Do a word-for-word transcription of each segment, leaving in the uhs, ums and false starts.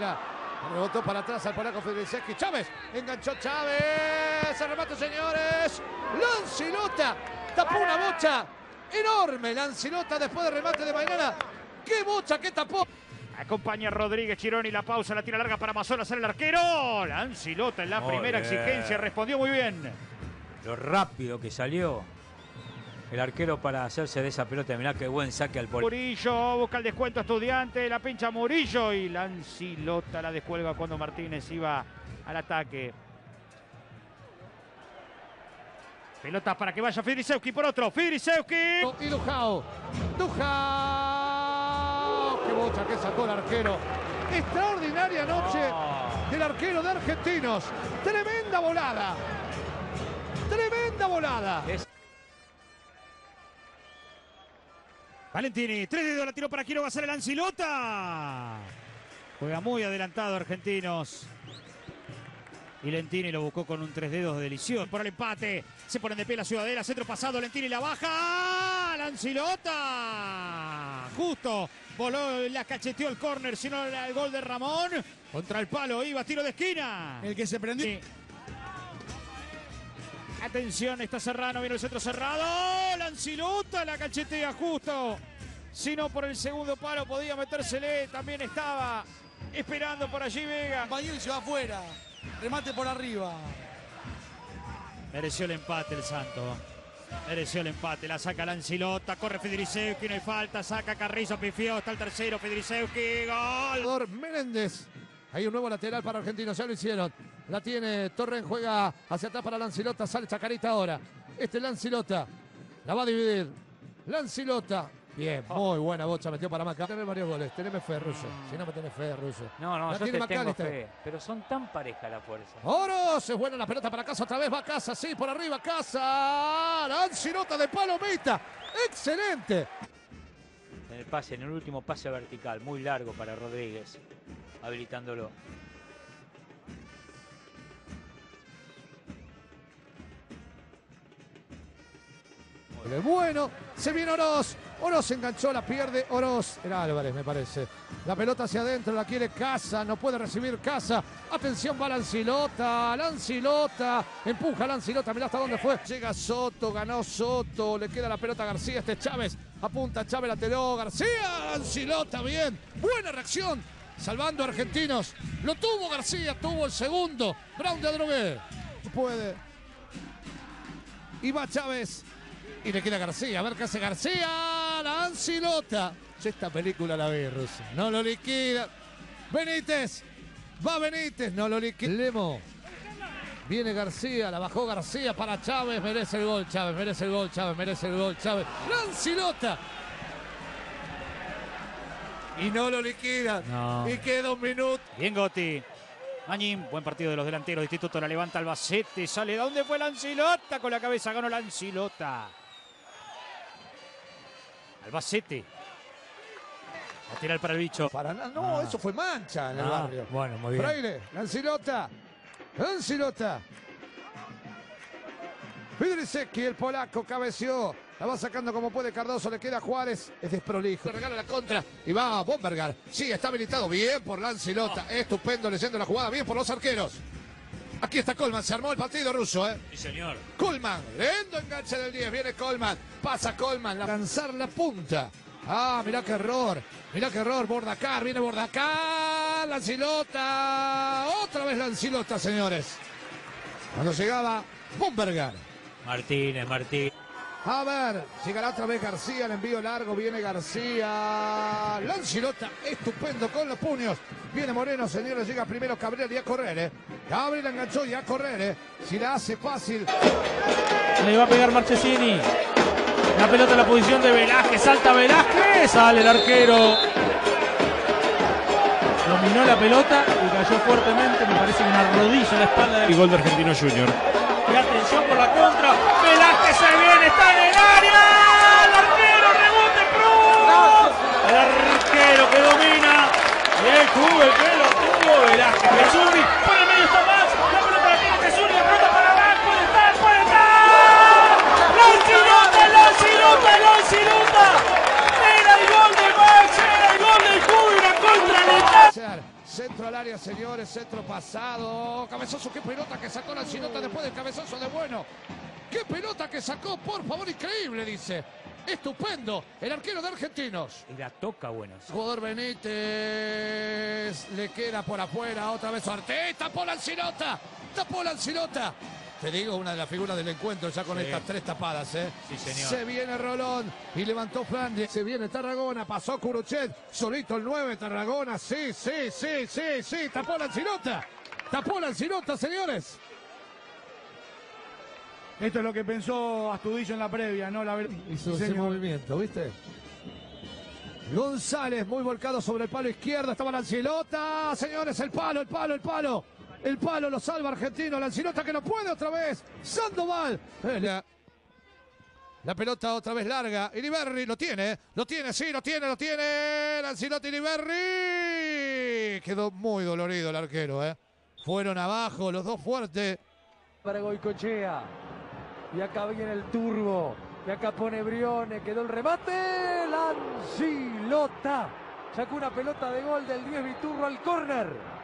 Mira, rebotó para atrás al polaco Federiceski. Chávez, enganchó Chávez. Se remate, señores. Lancilota tapó una bocha enorme. Lancilota después del remate de Maidana. ¡Qué bocha que tapó! Acompaña Rodríguez Chironi, la pausa, la tira larga para Mazzola, sale el arquero. Lancilota en la muy primera bien. Exigencia, respondió muy bien. Lo rápido que salió el arquero para hacerse de esa pelota. Mirá qué buen saque al polo. Murillo busca el descuento Estudiante, la pincha Murillo y Lancilota la descuelga cuando Martínez iba al ataque. Pelota para que vaya Fidrisewski por otro, Fidrisewski. Y Lujao, Lujao, qué bocha que sacó el arquero. Extraordinaria noche oh. del arquero de Argentinos. Tremenda volada, tremenda volada. Es... Valentini, tres dedos, la tiró para Quiroga, sale Lancilota. Juega muy adelantado Argentinos. Y Lentini lo buscó con un tres dedos delicioso. Por el empate, se ponen de pie la Ciudadela, centro pasado, Lentini la baja. Lancilota. Justo, voló, la cacheteó el córner, sino el gol de Ramón. Contra el palo, iba, tiro de esquina. El que se prendió. Sí. Atención, está Serrano, viene el centro cerrado. Lancilota la cachetea justo. Si no, por el segundo palo podía metérsele. También estaba esperando por allí Vega. Bañón se va afuera. Remate por arriba. Mereció el empate el Santo. Mereció el empate. La saca Lancilota. Corre Federiceski. No hay falta. Saca Carrizo. Pifió. Está el tercero. Federiceski. Gol. Méndez. Hay un nuevo lateral para Argentinos. Ya lo hicieron. La tiene Torren. Juega hacia atrás para Lancilota. Sale Chacarita ahora. Este Lancilota. La va a dividir. Lancilota. Bien, muy buena bocha, metió para Maca. Tenés varios goles, teneme fe, Russo. Si no me tenés fe, Russo. No, no, la yo te tengo fe, pero son tan pareja la fuerza. Oro, es buena la pelota para Casa, otra vez va Casa, sí, por arriba Casa. Lancilota de palomita, excelente. En el pase, en el último pase vertical, muy largo para Rodríguez, habilitándolo. Bueno, se viene Oroz. Oroz se enganchó, la pierde Oroz. Era Álvarez, me parece. La pelota hacia adentro, la quiere Casa. No puede recibir Casa. Atención, va Lancilota. Lancilota. Empuja Lancilota. Mirá hasta dónde fue. Llega Soto, ganó Soto. Le queda la pelota a García. Este Chávez. Apunta Chávez, la tiró García. Lancilota, bien. Buena reacción. Salvando a Argentinos. Lo tuvo García, tuvo el segundo. Brown de Adrogué. Puede. Y va Chávez. Y le queda García, a ver qué hace García, Lancilota. Esta película la ve, Russo. No lo liquida. Benítez, va Benítez, no lo liquida. Lemo, viene García, la bajó García para Chávez, merece el gol, Chávez, merece el gol, Chávez, merece el gol, Chávez. Lancilota. Y no lo liquida. No. Y queda un minuto. Bien Gotti. Mañín, buen partido de los delanteros. Instituto la levanta Albacete. Sale. ¿Dónde fue Lancilota? Con la cabeza ganó Lancilota. Albacete. Lateral para el bicho. Para nada. No, ah. eso fue mancha en el ah, barrio. Bueno, muy bien. Fraile, Lancilota. Lancilota. Fidrisewski, el polaco, cabeció. La va sacando como puede Cardoso, le queda Juárez. Es desprolijo. Le regala la contra y va a Bombergar. Sí, está habilitado. Bien por Lancilota. Oh. Estupendo leyendo la jugada. Bien por los arqueros. Aquí está Colman. Se armó el partido Russo, ¿eh? Sí, señor. Colman. Lento enganche del diez. Viene Colman. Pasa Colman. Lanzar la punta. Ah, mirá qué error. Mirá qué error. Bordacar. Viene Bordacar. Lancilota. Otra vez Lancilota, señores. Cuando llegaba Bombergar. Martínez, Martínez. A ver, llegará otra vez García, el envío largo, viene García. Lancilota, estupendo con los puños. Viene Moreno, señores, llega primero Cabrera y a correr, ¿eh? Gabriel enganchó y a correr, ¿eh? Si la hace fácil. Le va a pegar Marchesini. La pelota en la posición de Velázquez, salta Velázquez, sale el arquero. Dominó la pelota y cayó fuertemente, me parece que una rodilla en la espalda. De... Y gol de Argentinos Junior. Y atención por la contra. Velázquez se viene, está en el área. El arquero, rebote, Cruz. El arquero que domina. Y el club, el que lo tuvo. Velázquez, Jesuri. Por el medio está más. La pelota la tiene Jesuri. La pelota para abajo. Puede estar, puede estar. Lancilota, Lancilota, Lancilota. Era el gol de Max. Era el gol del club y una contra letal. Centro al área, señores, centro pasado. Cabezazo, qué pelota que sacó Lanzilota después del cabezazo de Bueno. Qué pelota que sacó, por favor, increíble, dice. Estupendo, el arquero de Argentinos. Y la toca Bueno. Jugador Benítez, le queda por afuera, otra vez Ortiz, tapó Lanzilota, tapó Lanzilota. Te digo, una de las figuras del encuentro ya con sí. estas tres tapadas, ¿eh? Sí, señor. Se viene Rolón y levantó Flandes. Se viene Tarragona, pasó Curuchet, solito el nueve, Tarragona, sí, sí, sí, sí, sí, tapó Lanzilota. Tapó Lanzilota, señores. Esto es lo que pensó Astudillo en la previa, ¿no? La... Hizo ese movimiento, ¿viste? González, muy volcado sobre el palo izquierdo, estaba Lanzilota. Señores, el palo, el palo, el palo. El palo lo salva Argentino. Lanzilota que no puede otra vez. Sandoval. La, la pelota otra vez larga. Iriberri lo tiene. Lo tiene, sí, lo tiene, lo tiene. Lanzilota Iriberri. Quedó muy dolorido el arquero, ¿eh? Fueron abajo, los dos fuertes. Para Goicochea. Y acá viene el turbo. Y acá pone Brione. Quedó el remate. Lanzilota. Sacó una pelota de gol del diez Viturro al córner.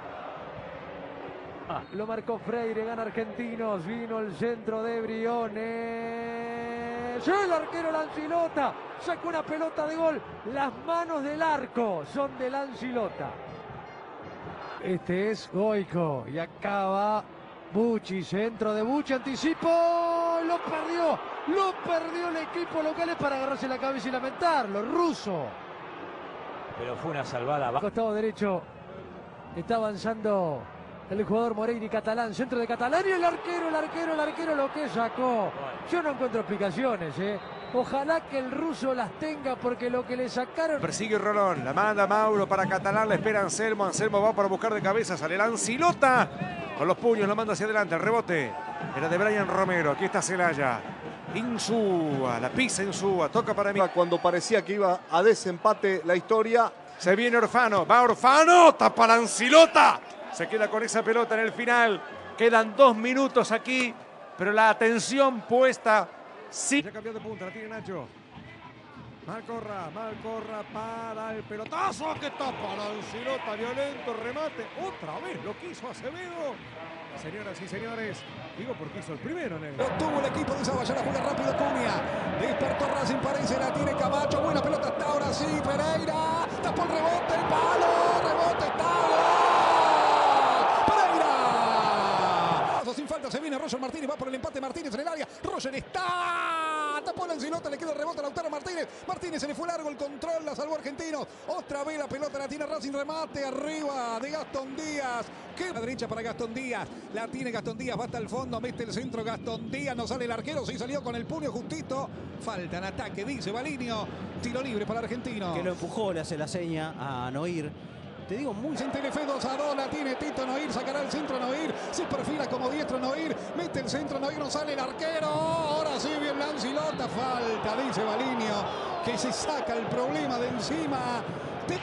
Lo marcó Freire, gana Argentinos, vino el centro de Brione. ¡Sí, el arquero Lanzilota! Sacó una pelota de gol. Las manos del arco son de Lanzilota. Este es Goico. Y acá va Bucci, centro de Bucci, anticipo. Lo perdió, lo perdió el equipo local para agarrarse la cabeza y lamentarlo. Russo. Pero fue una salvada. Costado derecho está avanzando el jugador Moreira y Catalán, centro de Catalán y el arquero, el arquero, el arquero lo que sacó. Yo no encuentro explicaciones, ¿eh? Ojalá que el ruso las tenga porque lo que le sacaron... Persigue Rolón, la manda Mauro para Catalán, la espera Anselmo, Anselmo va para buscar de cabeza, sale Lanzilota, con los puños lo manda hacia adelante, el rebote era de Brian Romero, aquí está Celaya. Insúa, la pisa Insúa, toca para mí. Cuando parecía que iba a desempate la historia. Se viene Orfano, va Orfano, tapa Lanzilota. Se queda con esa pelota en el final. Quedan dos minutos aquí, pero la atención puesta. Sí. Ya cambió de punta, la tiene Nacho. Malcorra, Malcorra para el pelotazo que tapa Lanzilota, violento remate. Otra vez lo quiso Acevedo. Señoras y señores, digo porque hizo el primero en el... Lo tuvo el equipo de Zavalla, la juega rápido Cunha. Despertó Racing, parece, la tiene Camacho. Buena pelota hasta ahora, sí, Pereira. Tapó el rebote, el palo, rebote, está. Sin falta se viene Roger Martínez, va por el empate Martínez en el área. Roger está, tapó Lanzilota, le queda el rebote a Lautaro Martínez. Martínez se le fue largo el control, la salvó Argentinos. Otra vez la pelota la tiene Racing, remate arriba de Gastón Díaz. Que la derecha para Gastón Díaz, la tiene Gastón Díaz, va hasta el fondo, mete el centro Gastón Díaz, no sale el arquero, sí salió con el puño justito. Falta en ataque, dice Balinio. Tiro libre para Argentinos. Que lo empujó, le hace la seña a Noir. Te digo muy... En Telefe dos a dos la tiene Tito Noir, sacará el centro Noir, se perfila como diestro Noir, mete el centro Noir, no sale el arquero, ahora sí bien Lanzilota, falta, dice Balinio, que se saca el problema de encima. Te...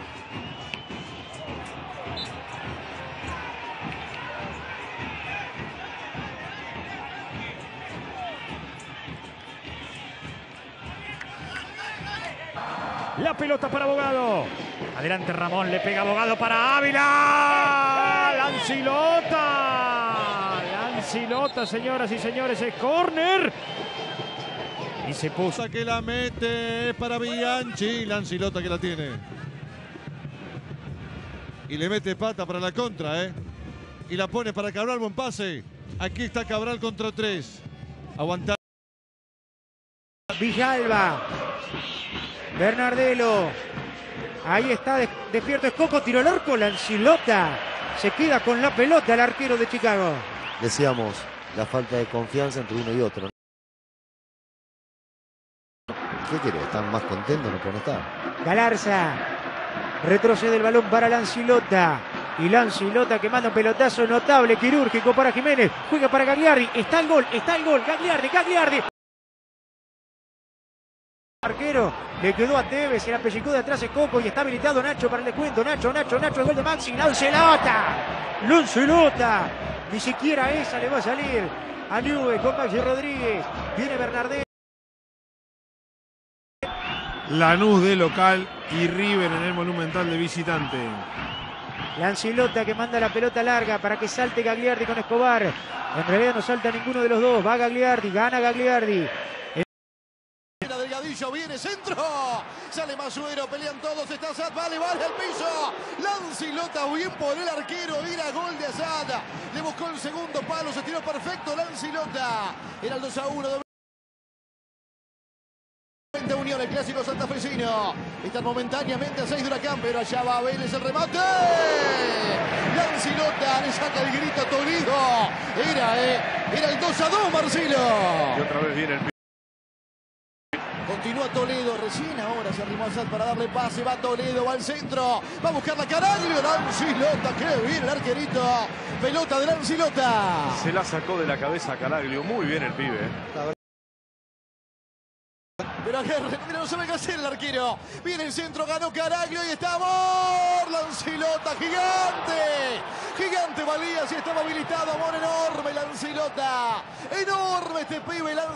La pelota para Bogado. Adelante Ramón, le pega Bogado para Ávila. Lanzilota. Lanzilota, señoras y señores, es córner. Y se puso. Que la mete, es para Bianchi. Lanzilota que la tiene. Y le mete pata para la contra, ¿eh? Y la pone para Cabral, buen pase. Aquí está Cabral contra tres. Aguantar. Villalba. Bernardelo. Ahí está, despierto Escoco, tiró el arco, Lanzilota se queda con la pelota el arquero de Chicago. Decíamos, la falta de confianza entre uno y otro. ¿Qué quiere? ¿Están más contentos? No pueden estar. Galarza, retrocede el balón para Lanzilota. Y Lanzilota que manda un pelotazo notable, quirúrgico para Jiménez. Juega para Gagliardi, está el gol, está el gol, Gagliardi, Gagliardi. Arquero, le quedó a Tevez, se la pellizcó de atrás Escoco y está habilitado Nacho para el descuento. Nacho, Nacho, Nacho, el gol de Maxi, Lanzilota, Lanzilota, ni siquiera esa le va a salir a Nube con Maxi Rodríguez. Viene Bernardelo. Lanús de local y River en el Monumental de visitante. Lancilota que manda la pelota larga para que salte Gagliardi con Escobar. En realidad no salta ninguno de los dos. Va Gagliardi, gana Gagliardi. Delgadillo, viene centro. Sale Masuero, pelean todos. Está Azad, vale, vale al piso. Lancilota, bien por el arquero. Era gol de Azad. Le buscó el segundo palo, se tiró perfecto Lancilota. Era el dos a uno. Unión, el clásico santafesino. Están momentáneamente a seis de Huracán, pero allá va Vélez el remate. Lancilota le saca el grito a Toledo. Era, eh, era el dos a dos, Marcelo. Y otra vez viene el... Continúa Toledo, recién ahora se arrimó Azad para darle pase, va Toledo, va al centro, va a buscar la Caraglio, Lancilota, qué bien el arquerito, pelota de Lancilota. Se la sacó de la cabeza a Caraglio, muy bien el pibe. ¿eh? Pero Aguirre no sabe qué hacer el arquero. Viene el centro, ganó Caraglio y estamos. Lancilota, gigante. Gigante valía, si estaba habilitado, amor enorme Lancilota. Enorme este pibe Lancilota.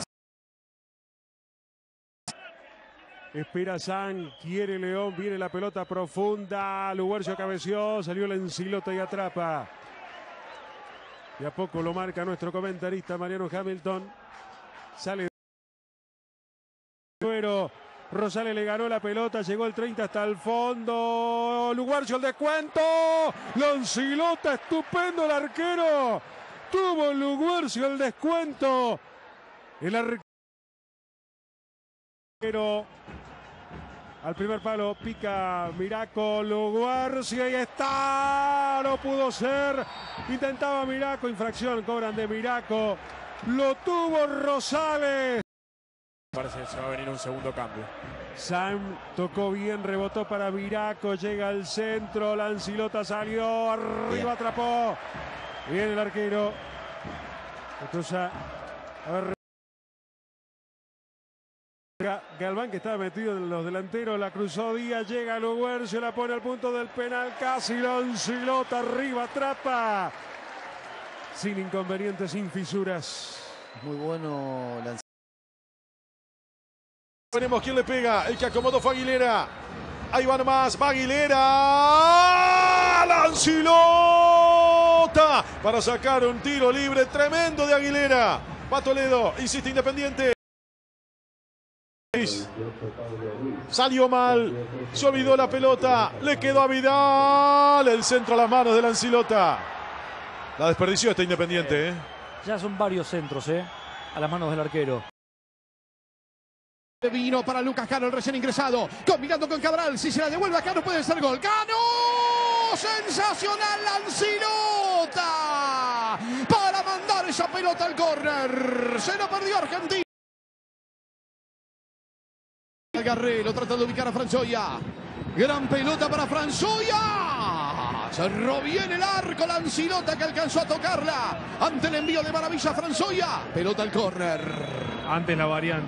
Espera San, quiere León, viene la pelota profunda. Luguercio cabeció, salió Lancilota y atrapa. Y a poco lo marca nuestro comentarista Mariano Hamilton. Sale. Rosales le ganó la pelota, llegó el treinta hasta el fondo. Luguercio el descuento. Lancilota, estupendo el arquero. Tuvo Luguercio el descuento. El arquero al primer palo pica Miraco. Luguercio, ahí está. No pudo ser. Intentaba Miraco, infracción, cobran de Miraco. Lo tuvo Rosales. Parece que se va a venir un segundo cambio. Sam tocó bien, rebotó para Miraco, llega al centro, Lancilota salió, arriba bien. Atrapó. Bien el arquero. Entonces, a ver. Galván, que estaba metido en los delanteros, la cruzó Díaz, llega a Luguercio, la pone al punto del penal, casi Lancilota, arriba, atrapa. Sin inconvenientes, sin fisuras. Muy bueno Lancilota. Veremos quién le pega. El que acomodó fue Aguilera. Ahí va nomás. Va Aguilera. Lancilota. Para sacar un tiro libre tremendo de Aguilera. Va Toledo. Insiste Independiente. Salió mal. Se olvidó la pelota. Le quedó a Vidal. El centro a las manos de Lancilota. La desperdició este Independiente. ¿eh? Ya son varios centros, ¿eh? A las manos del arquero. Vino para Lucas Cano, el recién ingresado, combinando con Cabral. Si se la devuelve a Cano puede ser gol. ¡Cano! ¡Sensacional Lancilota! Para mandar esa pelota al córner. Se lo perdió Argentina. Garrelo trata de ubicar a Franzoya. Gran pelota para Franzoya. Cerró bien el arco Lancilota, que alcanzó a tocarla ante el envío de maravilla Franzoya. Pelota al córner. Antes la variante.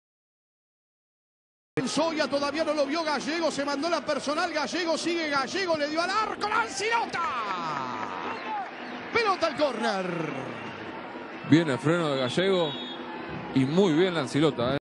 Franzoya todavía no lo vio Gallego, se mandó la personal, Gallego sigue, Gallego le dio al arco, Lancilota. Pelota al córner. Bien el freno de Gallego y muy bien Lancilota, ¿eh?